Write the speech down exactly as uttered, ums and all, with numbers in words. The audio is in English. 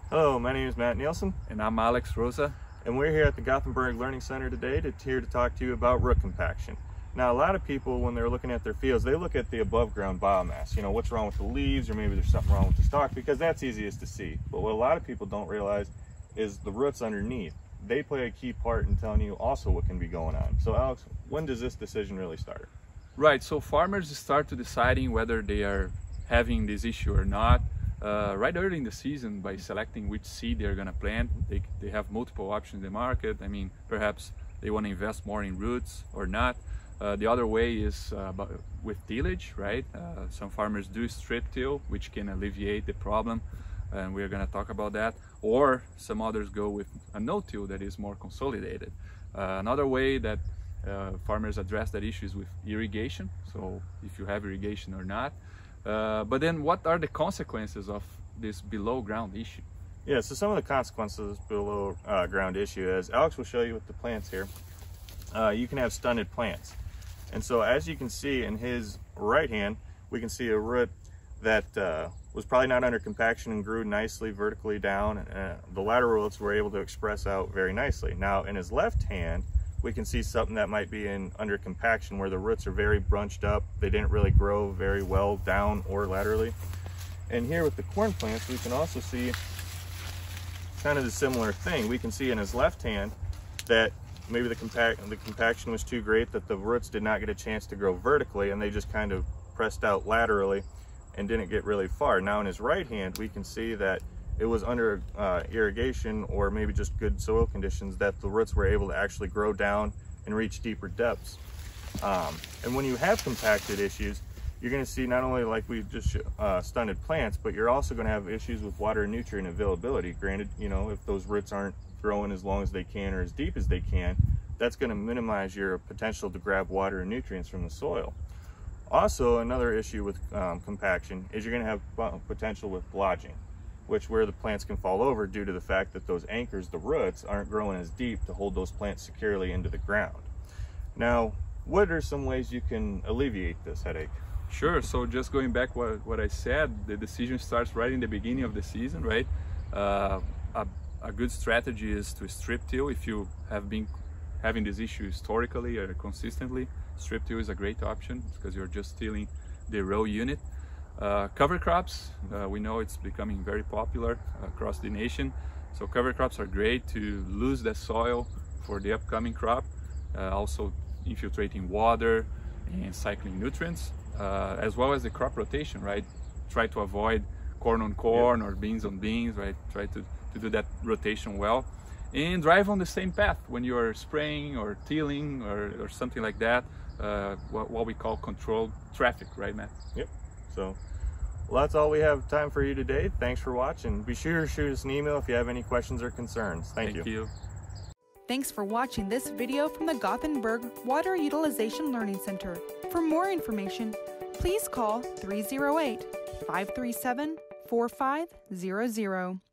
Hello, my name is Matt Nielsen. And I'm Alex Rosa. And we're here at the Gothenburg Learning Center today to here to talk to you about root compaction. Now, a lot of people, when they're looking at their fields, they look at the above ground biomass. You know, what's wrong with the leaves, or maybe there's something wrong with the stalk, because that's easiest to see. But what a lot of people don't realize is the roots underneath. They play a key part in telling you also what can be going on. So Alex, when does this decision really start? Right, so farmers start to deciding whether they are having this issue or not uh, right early in the season by selecting which seed they're going to plant. They, they have multiple options in the market. I mean, perhaps they want to invest more in roots or not. Uh, the other way is uh, with tillage, right? Uh, some farmers do strip till, which can alleviate the problem, and we're going to talk about that. Or some others go with a no-till that is more consolidated. Uh, another way that uh, farmers address that issue is with irrigation, so if you have irrigation or not. Uh, but then what are the consequences of this below ground issue? Yeah, so some of the consequences of this below uh, ground issue, as Alex will show you with the plants here, uh, you can have stunted plants. And so as you can see in his right hand, we can see a root that uh, was probably not under compaction and grew nicely vertically down. Uh, the lateral roots were able to express out very nicely. Now in his left hand, we can see something that might be in under compaction where the roots are very bunched up. They didn't really grow very well down or laterally. And here with the corn plants, we can also see kind of the similar thing. We can see in his left hand that maybe the compact the compaction was too great, that the roots did not get a chance to grow vertically, and they just kind of pressed out laterally and didn't get really far. Now in his right hand, we can see that it was under uh, irrigation or maybe just good soil conditions that the roots were able to actually grow down and reach deeper depths. Um, and when you have compacted issues, you're going to see not only like we just uh, stunted plants, but you're also going to have issues with water and nutrient availability. Granted, you know, if those roots aren't growing as long as they can or as deep as they can, that's going to minimize your potential to grab water and nutrients from the soil. Also, another issue with um, compaction is you're going to have potential with blodging, which where the plants can fall over due to the fact that those anchors, the roots, aren't growing as deep to hold those plants securely into the ground. Now, what are some ways you can alleviate this headache? Sure, so just going back what, what I said, the decision starts right in the beginning of the season, right? Uh, a, a good strategy is to strip till. If you have been having this issue historically or consistently, strip till is a great option because you're just tilling the row unit. Uh, cover crops, uh, we know it's becoming very popular across the nation. So cover crops are great to lose the soil for the upcoming crop, uh, also infiltrating water and cycling nutrients, uh, as well as the crop rotation, right? Try to avoid corn on corn yep. or beans on beans, right? Try to, to do that rotation well. And drive on the same path when you're spraying or tilling or, or something like that, uh, what, what we call controlled traffic, right, Matt? Yep. So, well, that's all we have time for you today. Thanks for watching. Be sure to shoot us an email if you have any questions or concerns. Thank, Thank you. you. Thanks for watching this video from the Gothenburg Water Utilization Learning Center. For more information, please call three oh eight, five three seven, four five zero zero.